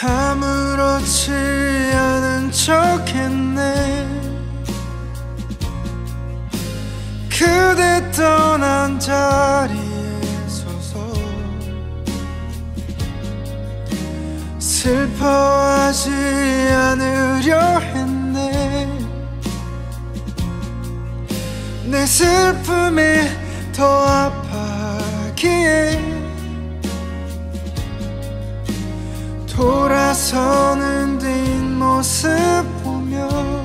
아무렇지 않은 척했네. 그대 떠난 자리에 서서 슬퍼하지 않으려 했네. 내 슬픔에 더 아파하기에 돌아서는 뒷모습 보며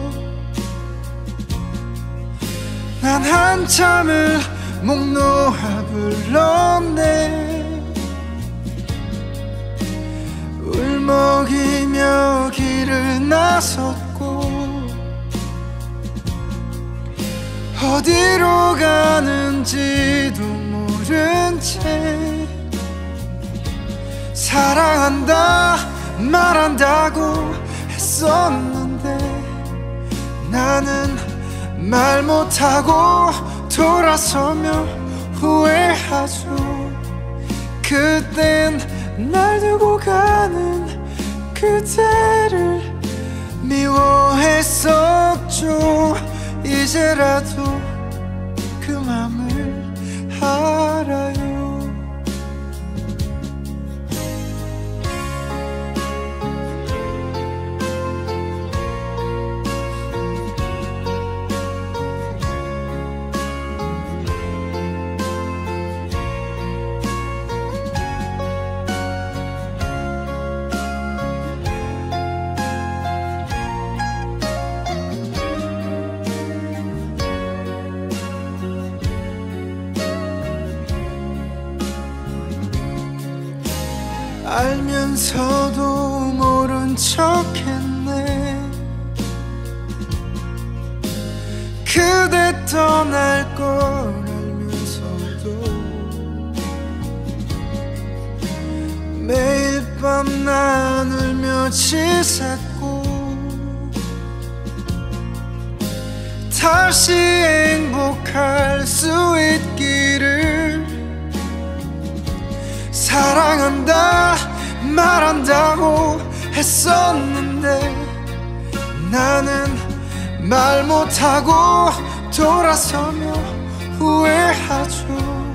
난 한참을 목 놓아 불렀네. 울먹이며 길을 나섰고 어디로 가는지도 모른 채 사랑한다 말한다고 했었는데 나는 말 못하고 돌아서며 후회하죠. 그땐 날 두고 가는 그대를 미워했었죠. 이제라도 그 맘을 알아요. 알면서도 모른 척했네. 그대 떠날 걸 알면서도 매일 밤 난 울며 치샜고 다시 행복할 수 있기를 사랑한다 말한다고 했었는데 나는 말 못하고 돌아서며 후회하죠.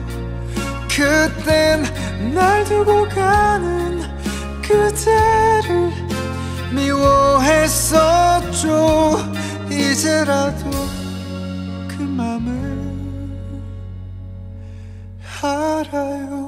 그땐 날 두고 가는 그대를 미워했었죠. 이제라도 그 맘을 알아요.